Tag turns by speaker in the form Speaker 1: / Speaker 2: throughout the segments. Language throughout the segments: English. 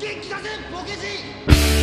Speaker 1: 元気だぜボケジ。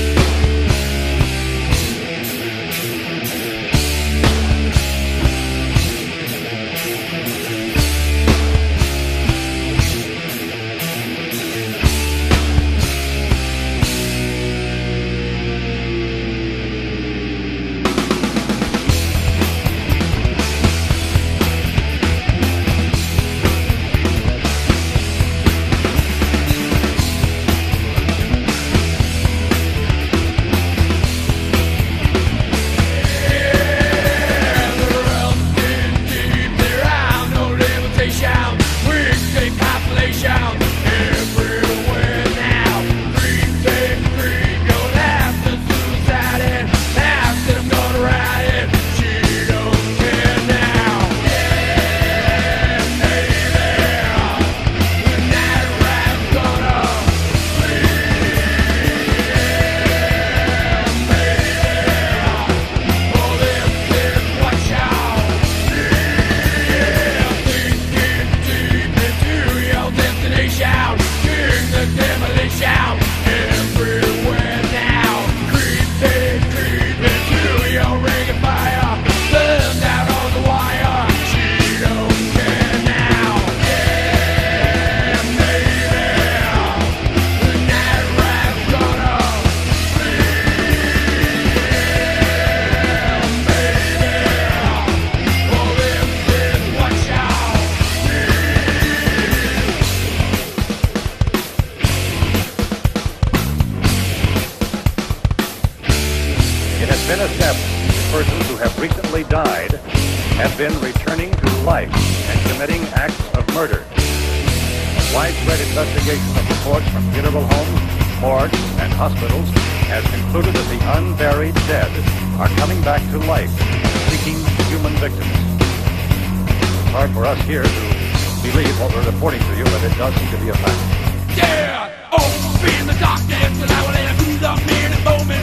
Speaker 2: Been established persons who have recently died have been returning to life and committing acts of murder. A widespread investigation of reports from funeral homes, morgues, and hospitals has concluded that the unburied dead are coming back to life, seeking human victims. It's hard for us here to believe what we're reporting to you, but it does seem to be a fact.
Speaker 3: Yeah! Oh, be in the darkness, and I will have through the minute moment.